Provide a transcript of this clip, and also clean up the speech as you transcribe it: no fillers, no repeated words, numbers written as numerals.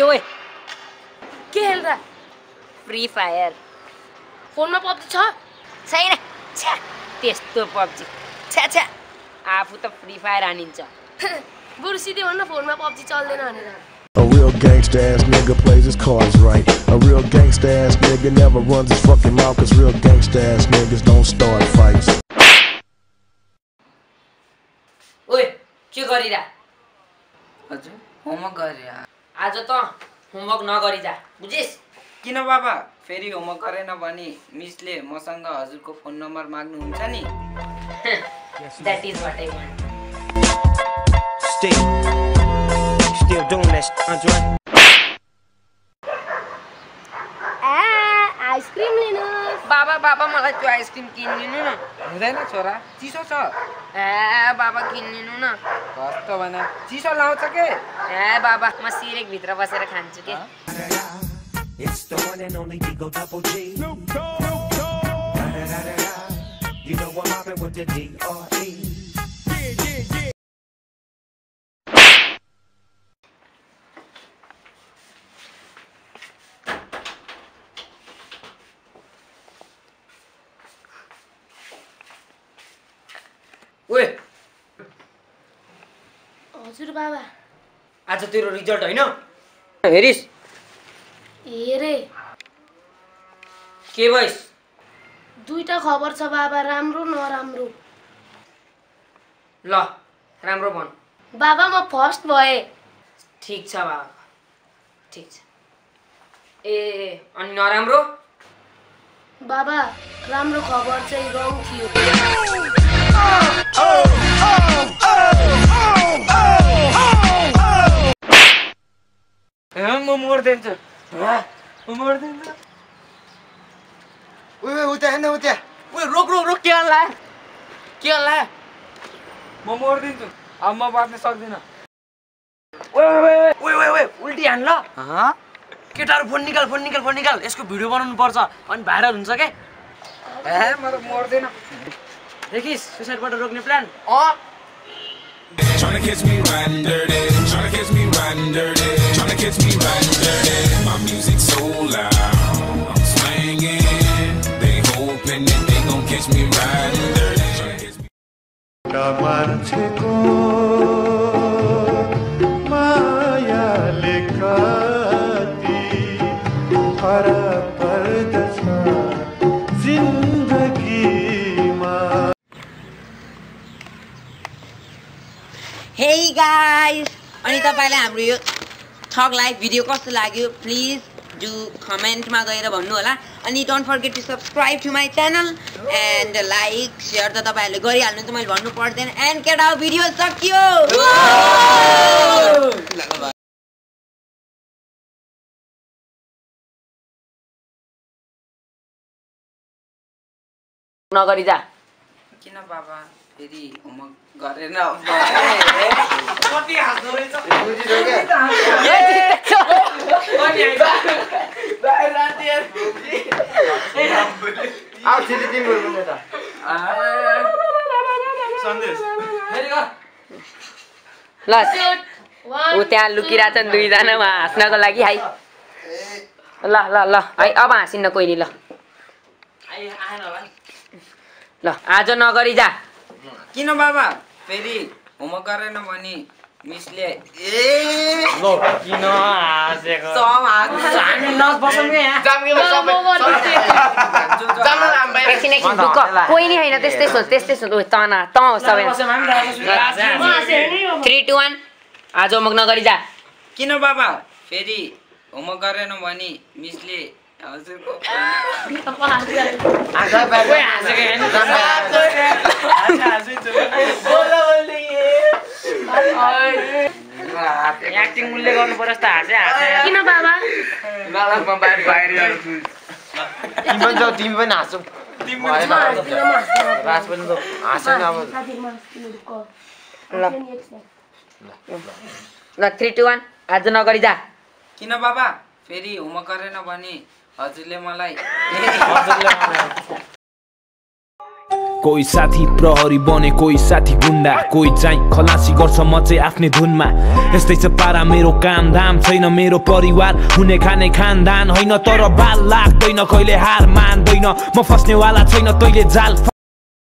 के ओए के खेल रहा फ्री फायर फोनमा पब्जी छ छैन छ्या त्यस्तो पब्जी छ्या छ्या आफू त फ्री फायर हानिन्छ बरु सिधै भन्न फोनमा पब्जी चल्दैन भनेर A real gangsta ass nigga plays his cards right. A real gangsta ass nigga never runs his fucking mouth, cause real gangsta ass niggas don't start fights. ओए के गरिरा हजुर होमवर्क गरे आज त होमवर्क नगरी जा बुझिस किन बाबा फेरि होमवर्क गरेन भने मिसले मसँग हजुरको फोन नम्बर माग्नुहुन्छ नि That is what I want. Still doing that shit, Andre. Ice cream लिनु बाबा बाबा मलाई त्यो आइसक्रिम किनिदिनु न हुँदैन छोरा चिसो छ बाबा किनिदिनु न कस्तो भने चिसो लाउँछ के बाबा म सिरेक भित्र बसेर खान्छु के It's the one and only Digo Double G. You know I'm mobbing with the D.R.E. ओए हजुर बाबा आज तेरो रिजल्ट हैन हेरिस हेरे के भइस दुईटा खबर छ बाबा राम्रो नराम्रो ल राम्रो भन बाबा म फर्स्ट भए ठीक छ बाबा ठीक छ ए अनि नराम्रो बाबा राम्रो खबर चाहिँ रङ थियो म मर्दिन्छु म मर्दिन्छु ओए उता हेर्न उता ओए रोक रोक रोक के हल्ला म मर्दिन्छु अब म बाँच्न सक्दिनँ ओए ओए ओए ओए ओए उल्टी हान ल केटाहरु फोन निकाल यसको भिडियो बनाउनु पर्छ अनि भाइरल हुन्छ के ए म त मर्दिन देखिस सुसाइडबाट रोक्ने plan Tryna catch me riding dirty, tryna catch me riding dirty, tryna catch me riding dirty. My music so loud, I'm swinging. They hoping that they gon' catch me riding dirty. Tryna catch me. मान्छेको मायाले कति फरक पर्दछ जिन्दगीमा Hey guys! अनि तपाईलाई हाम्रो यो थग लाइभ भिडियो कस्तो लाग्यो प्लिज डु कमेन्टमा गएर भन्नु होला अनि don't forget to subscribe to my channel and like share त तपाईहरुले गरिहाल्नु त मैले भन्नु पर्दैन एन्ड केटा भिडियो सकियो नगरी जा किन बाबा फेरि होमवर्क गरेन कति हाँस्दो रहेछ आउ छिटो तिमी बोल्नु त सन्देश ल ऊ त्यहाँ लुकिरहेछन् दुईजना उहाँ हाँस्नको लागि है ल ल ल है अब हाँसिन्न कोही ल आएन होला ल आज नगरी जा किन बाबा फेरि होमवर्क गरेन भने मिसले किन हाँसेको हामी नबसौँ के यहाँ एकछिन ढुक्क कोही नि होइन त्यस्तै सोच ओ त हो सबै 3 2 1 आज होमवर्क नगरी जा किन बाबा फेरि होमवर्क गरेन भने मिसले हजुरको एक्टिङ उनले गर्नु पर्छ त हाँसे किन बाबा तिमी पनि हाँसौ राज पनि हाँसेन अब ल 3 2 1 आज नगरी जा किन बाबा फेरि होमवर्क गरेन भने हजुरले मलाई कोही साथी प्रहरी बने कोही साथी गुन्डा कोही चाहिँ खलासी गर्छ म चाहिँ आफ्नै धुनमा यस्तै छ पारा मेरो काम धाम छैन मेरो परिवार हुने खाने खानदान होइन तर बाल लाग्दैन कहिले हार मान्दैन म फस्नेवाला छैन तैले जाल